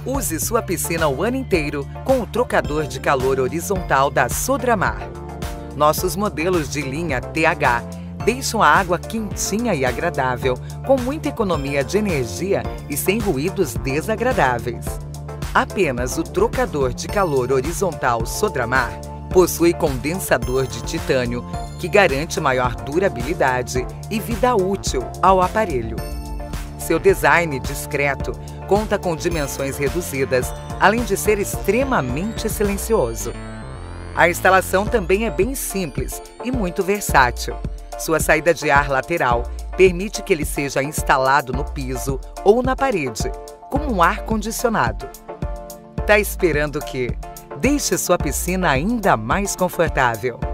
Use sua piscina o ano inteiro com o trocador de calor horizontal da Sodramar. Nossos modelos de linha TH deixam a água quentinha e agradável, com muita economia de energia e sem ruídos desagradáveis. Apenas o trocador de calor horizontal Sodramar possui condensador de titânio, que garante maior durabilidade e vida útil ao aparelho. Seu design discreto conta com dimensões reduzidas, além de ser extremamente silencioso. A instalação também é bem simples e muito versátil. Sua saída de ar lateral permite que ele seja instalado no piso ou na parede, como um ar-condicionado. Tá esperando o quê? Deixe sua piscina ainda mais confortável.